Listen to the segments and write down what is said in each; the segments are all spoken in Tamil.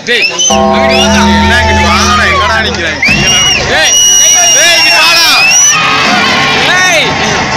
டேய் அங்க வாடா என்ன இங்க வாடா எங்கடா நிக்கறேன் கையெல்லாம் டேய் டேய் இங்க வாடா டேய்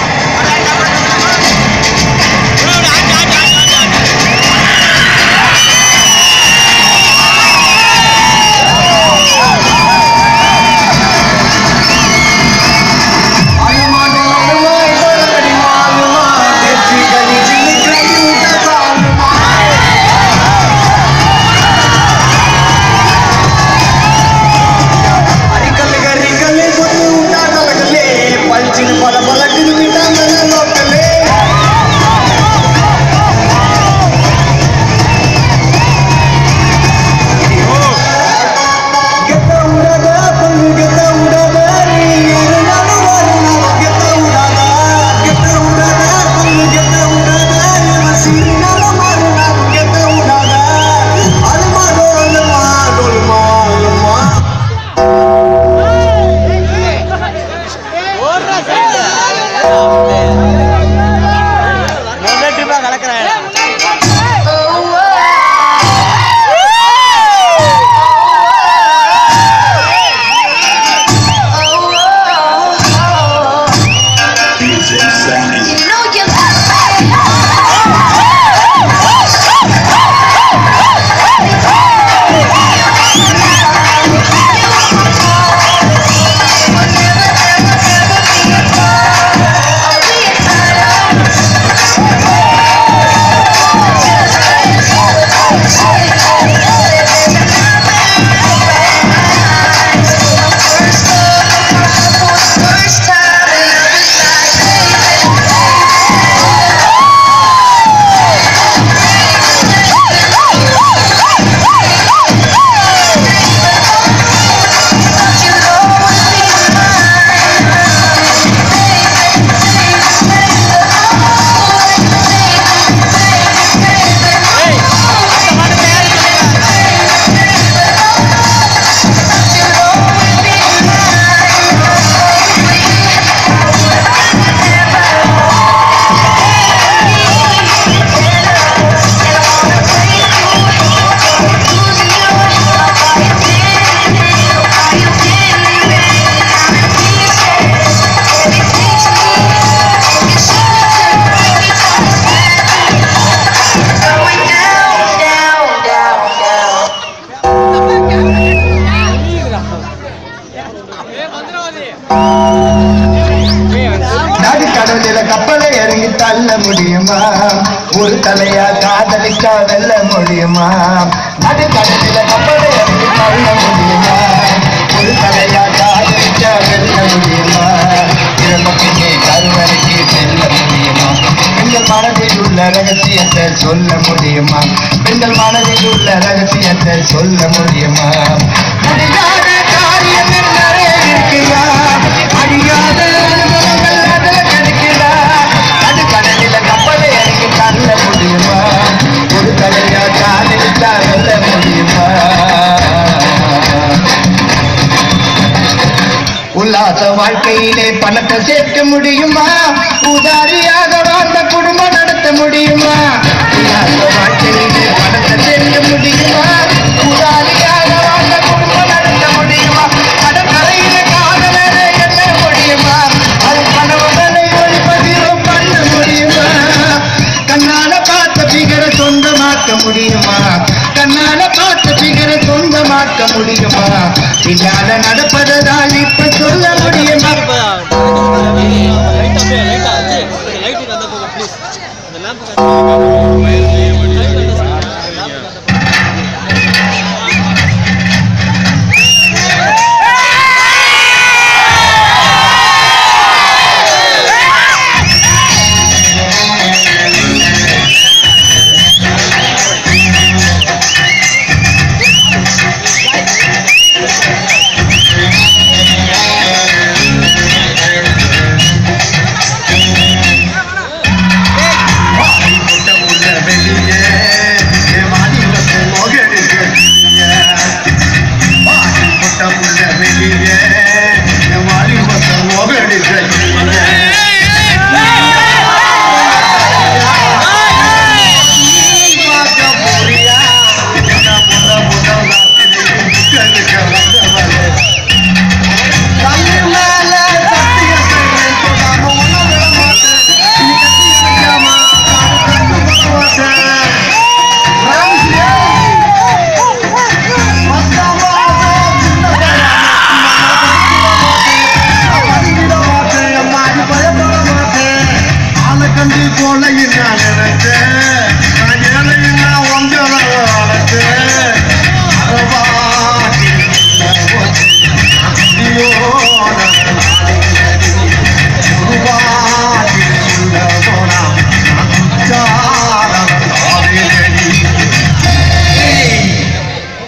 கப்பலை இறங்கி தள்ள முடியுமா? ஒரு தலையா காதலிக்கா வெல்ல முடியுமா? நடுக்கடலில கப்பலை இறங்கி தள்ள முடியுமா? ஒரு தலையா காதலிக்கா வெல்ல முடியுமா? இறப்பே கருவறைக்கு செல்ல முடியுமா? பெண்கள் மனதில் உள்ள ரகசியத்தை சொல்ல முடியுமா? பெண்கள் மனதில் உள்ள ரகசியத்தை சொல்ல முடியுமா? முடியாத காரியம் நிறைய இருக்கையா? அழியாத கப்பலை இறங்கி தள்ள முடியுமா? ஒரு தலையா காதலித்தா வெல்ல முடியுமா? உல்லாச வாழ்க்கையிலே பணத்தை சேர்க்க முடியுமா? உதாரியாக வாழ்ந்த குடும்பம் நடத்த முடியுமா? உல்லாச வாழ்க்கையிலே பணத்தை சேர்க்க முடியுமா? உதாரியாக வாழ்ந்த குடும்பம் நடத்த முடியுமா? கடற்கரையில காதலே என்ன முடியுமா? அது கனவுகளை ஒளிப்பதிவும் பண்ண முடியுமா? கண்ணால பார்த்த பிகர சொந்தமாக்க முடியுமா? கண்ணால பார்த்த பிகர சொந்தமாக்க முடியுமா? பின்னால நடப்பதான் இப்ப சொல்ல முடியுமா?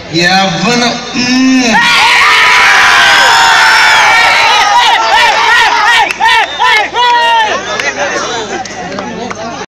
எவனும்